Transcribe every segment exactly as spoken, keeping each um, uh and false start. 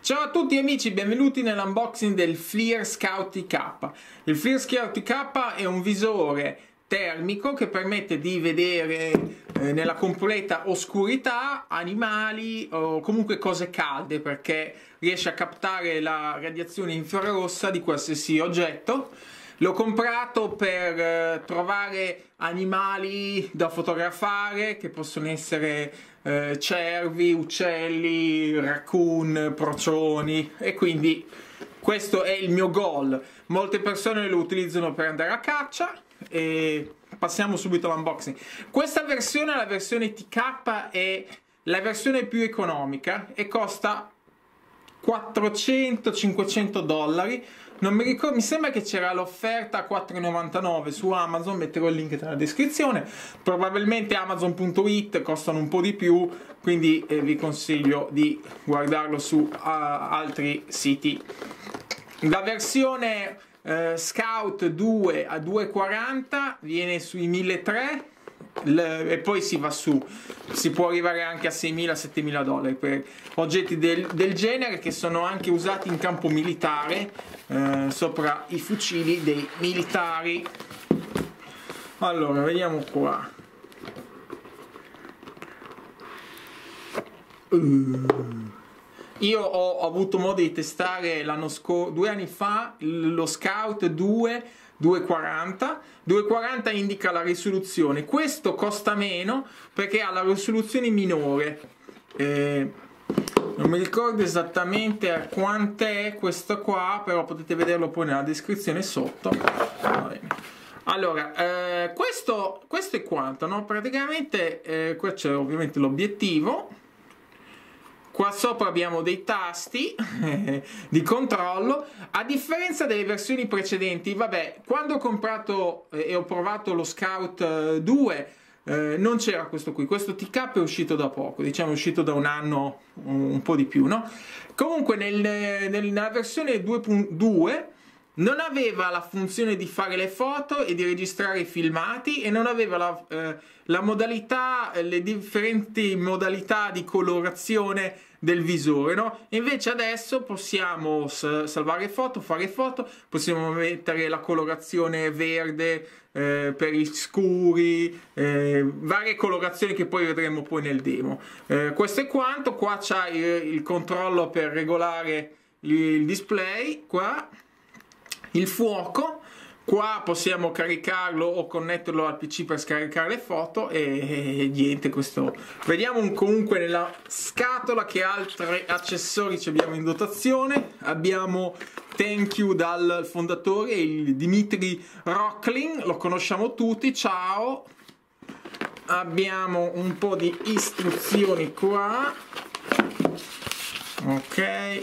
Ciao a tutti amici, benvenuti nell'unboxing del FLIR Scout T K. Il FLIR Scout T K è un visore termico che permette di vedere eh, nella completa oscurità animali o comunque cose calde, perché riesce a captare la radiazione infrarossa di qualsiasi oggetto. L'ho comprato per eh, trovare animali da fotografare, che possono essere eh, cervi, uccelli, raccoon, procioni, e quindi questo è il mio goal. Molte persone lo utilizzano per andare a caccia e passiamo subito all'unboxing. Questa versione, la versione T K, è la versione più economica e costa quattrocento cinquecento dollari. Non mi ricordo, mi sembra che c'era l'offerta a quattro e novantanove su Amazon, metterò il link nella descrizione. Probabilmente Amazon punto it costano un po' di più, quindi eh, vi consiglio di guardarlo su uh, altri siti. La versione uh, Scout due a duecentoquaranta viene sui milletrecento e poi si va su, si può arrivare anche a seimila settemila dollari per oggetti del, del genere, che sono anche usati in campo militare, eh, sopra i fucili dei militari. Allora, vediamo qua. uh. Io ho avuto modo di testare l'anno scorso, due anni fa, lo Scout due duecentoquaranta. duecentoquaranta indica la risoluzione, questo costa meno perché ha la risoluzione minore. Eh, non mi ricordo esattamente quant'è questo qua, però potete vederlo poi nella descrizione sotto. Allora, eh, questo, questo è quanto, no? Praticamente eh, qua c'è ovviamente l'obiettivo. Qua sopra abbiamo dei tasti eh, di controllo. A differenza delle versioni precedenti, vabbè, quando ho comprato eh, e ho provato lo Scout eh, due eh, non c'era questo qui. Questo T K è uscito da poco, diciamo è uscito da un anno, un, un po' di più, no? Comunque nel, nel, nella versione due punto due non aveva la funzione di fare le foto e di registrare i filmati, e non aveva la, eh, la modalità, le differenti modalità di colorazione del visore, no? Invece adesso possiamo salvare foto, fare foto, possiamo mettere la colorazione verde eh, per gli scuri, eh, varie colorazioni che poi vedremo poi nel demo. Eh, questo è quanto. Qua c'è il, il controllo per regolare il display, qua il fuoco, qua possiamo caricarlo o connetterlo al P C per scaricare le foto e, e niente. Questo vediamo un, comunque nella scatola che altri accessori ci abbiamo in dotazione. Abbiamo thank you dal fondatore, il Dmitry Rocklin, lo conosciamo tutti, ciao. Abbiamo un po' di istruzioni qua, ok,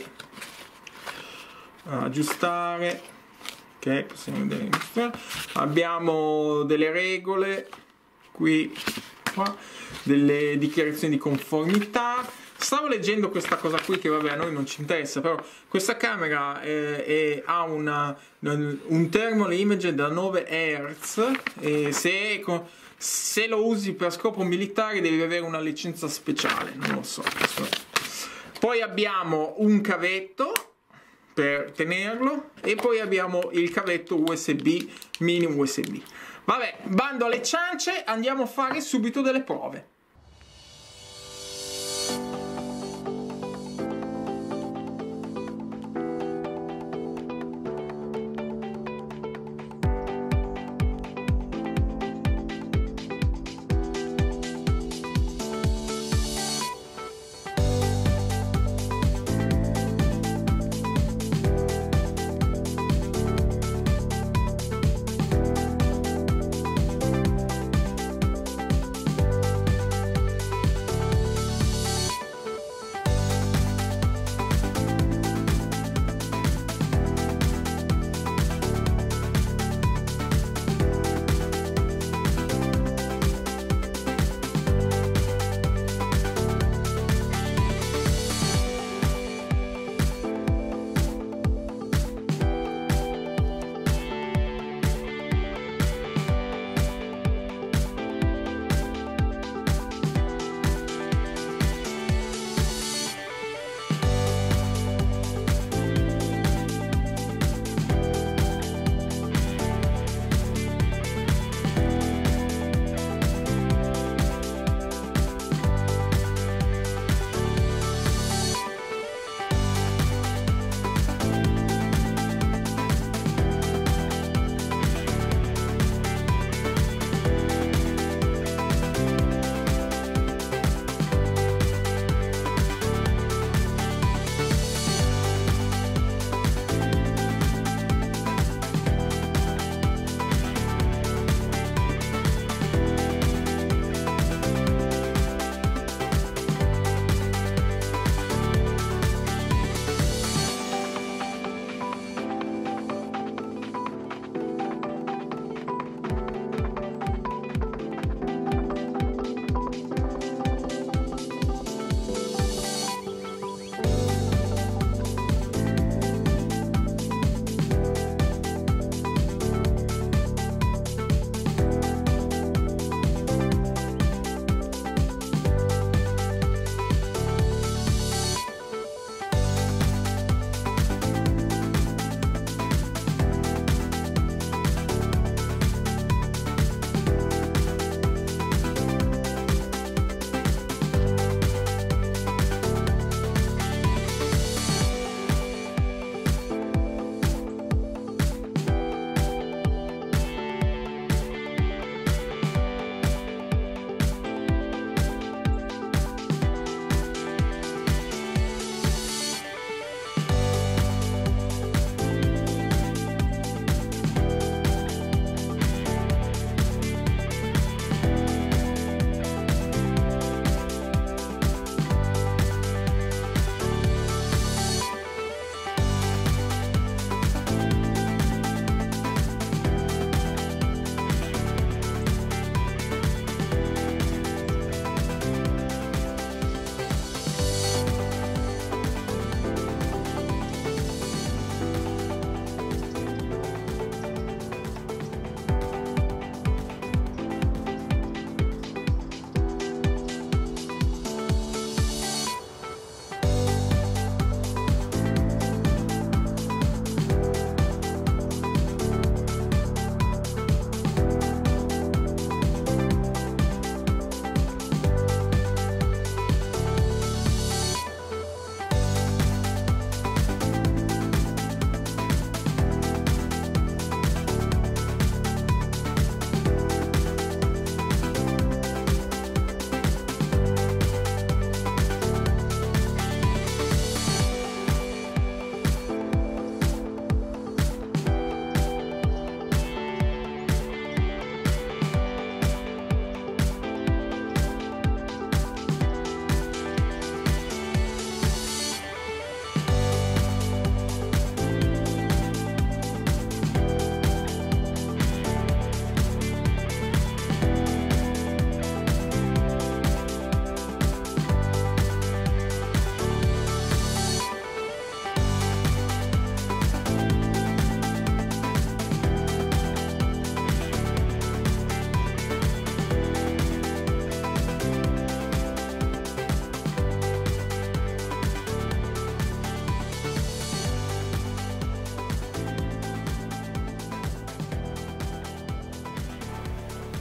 aggiustare. Okay, possiamo vedere. Abbiamo delle regole qui, qua, delle dichiarazioni di conformità. Stavo leggendo questa cosa qui che vabbè a noi non ci interessa, però questa camera eh, è, ha una, un thermal image da nove hertz e se, se lo usi per scopo militare devi avere una licenza speciale, non lo so. Poi abbiamo un cavetto per tenerlo e poi abbiamo il cavetto U S B, mini U S B. Vabbè, bando alle ciance, andiamo a fare subito delle prove.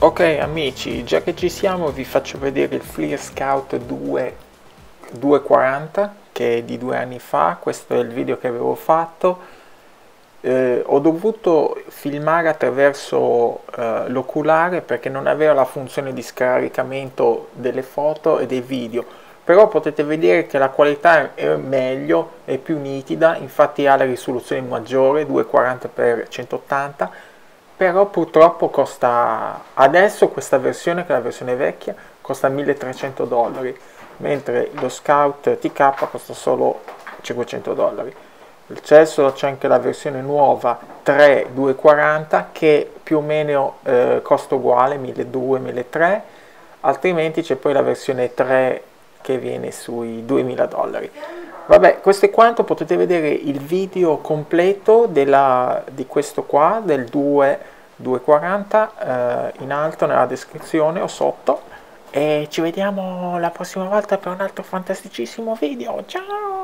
Ok amici, già che ci siamo vi faccio vedere il FLIR Scout due duecentoquaranta che è di due anni fa. Questo è il video che avevo fatto. Eh, ho dovuto filmare attraverso eh, l'oculare perché non aveva la funzione di scaricamento delle foto e dei video, però potete vedere che la qualità è meglio, è più nitida, infatti ha la risoluzione maggiore, duecentoquaranta per centottanta. Però purtroppo costa, adesso questa versione, che è la versione vecchia, costa milletrecento dollari, mentre lo Scout T K costa solo cinquecento dollari. Il Celso c'è anche la versione nuova tre duecentoquaranta che più o meno eh, costa uguale, milleduecento milletrecento, altrimenti c'è poi la versione tre che viene sui duemila dollari. Vabbè, questo è quanto. Potete vedere il video completo della, di questo qua, del due duecentoquaranta, eh, in alto nella descrizione o sotto, e ci vediamo la prossima volta per un altro fantasticissimo video. Ciao!